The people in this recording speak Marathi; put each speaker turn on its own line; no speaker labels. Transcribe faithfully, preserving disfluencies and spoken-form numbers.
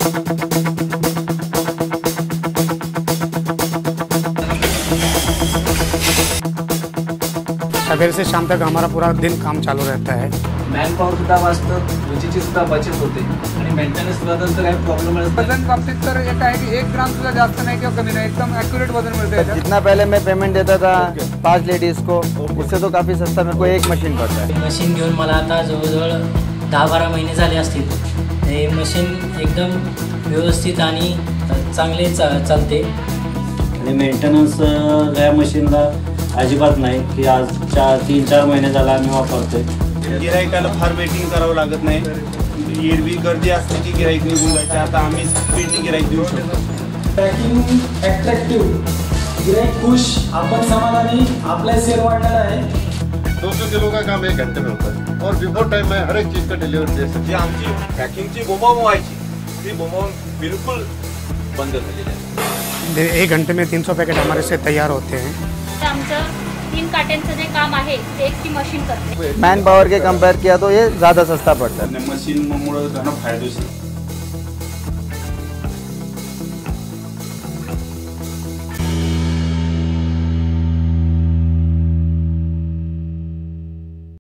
सवेरे से शाम तक हमारा पूरा दिन काम चालू रहता है।
मॅन पॉवर सुद्धा वाचतं, ऊर्जेची सुद्धा बचत होते आणि मेंटेनन्स सुद्धा तर काही प्रॉब्लेम नाही।
वजन बाबतीत तर एक आहे की एक ग्राम सुद्धा जास्त नाही किंवा कमी नाही, एकदम ॲक्युरेट वजन मिळते।
जितना पहले मैं पेमेंट देता था पांच लेडीज को, उससे तो काफ़ी सस्ता मेरे को एक मशीन पड़ता है।
मशीन घेऊन मला आता जवळजवळ दहा बारा महिने झाले असतील। हे मशीन एकदम व्यवस्थित आणि चांगले चा चालते
आणि मेंटेनन्स या मशीनला अजिबात नाही की आज चार तीन चार महिने झाला आम्ही वापरतोय।
गिरायकाला फार वेटिंग करावं लागत नाही। एरवी गर्दी असते की गिराईक निघून जायचे, आता आम्ही स्पीडनी गिराईक देऊ शकतो।
पॅकिंग अट्रॅक्टिव्ह, गिराईक खुश, आपण समाधानी, आपला सेल वाढलेला आहे।
दो सौ किलो का काम एक घंटे में होता है और बिफोर टाइम में हर एक चीज़ का डिलीवरी दे सकते हैं।
आमची पॅकिंगची बोंबाबोंब व्हायची, ती बोंबाबोंब बिल्कुल बंद झालेली आहे।
एक घंटे में तीन सौ पैकेट हमारे से तैयार होते हैं।
आमचं तीन काट्यांचं जे काम आहे ते एक ती मशीन करते।
मैन पावर के कंपेयर किया तो ये ज़्यादा सस्ता पड़ता है।
मशीन मुळे फायदेशीर